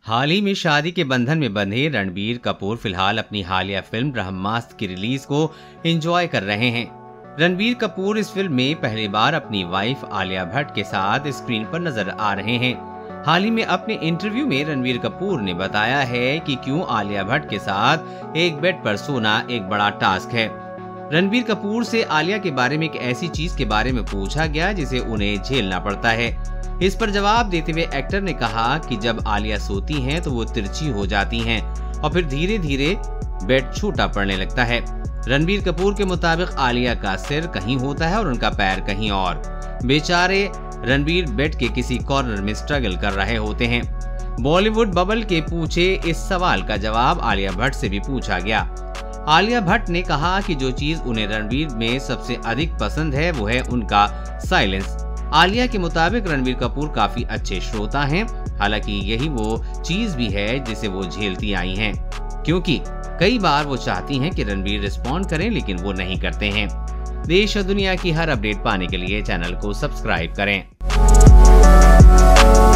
हाल ही में शादी के बंधन में बंधे रणबीर कपूर फिलहाल अपनी हालिया फिल्म ब्रह्मास्त्र की रिलीज को एंजॉय कर रहे हैं। रणबीर कपूर इस फिल्म में पहली बार अपनी वाइफ आलिया भट्ट के साथ स्क्रीन पर नजर आ रहे हैं। हाल ही में अपने इंटरव्यू में रणबीर कपूर ने बताया है कि क्यों आलिया भट्ट के साथ एक बेड पर सोना एक बड़ा टास्क है। रणबीर कपूर से आलिया के बारे में एक ऐसी चीज के बारे में पूछा गया जिसे उन्हें झेलना पड़ता है। इस पर जवाब देते हुए एक्टर ने कहा कि जब आलिया सोती हैं तो वो तिरछी हो जाती हैं और फिर धीरे धीरे बेड छोटा पड़ने लगता है। रणबीर कपूर के मुताबिक आलिया का सिर कहीं होता है और उनका पैर कहीं और। बेचारे रणबीर बेड के किसी कॉर्नर में स्ट्रगल कर रहे होते हैं। बॉलीवुड बबल के पूछे इस सवाल का जवाब आलिया भट्ट से भी पूछा गया। आलिया भट्ट ने कहा कि जो चीज उन्हें रणबीर में सबसे अधिक पसंद है वो है उनका साइलेंस। आलिया के मुताबिक रणबीर कपूर काफी अच्छे श्रोता हैं, हालांकि यही वो चीज भी है जिसे वो झेलती आई हैं, क्योंकि कई बार वो चाहती हैं कि रणबीर रिस्पॉन्ड करें लेकिन वो नहीं करते हैं। देश और दुनिया की हर अपडेट पाने के लिए चैनल को सब्सक्राइब करें।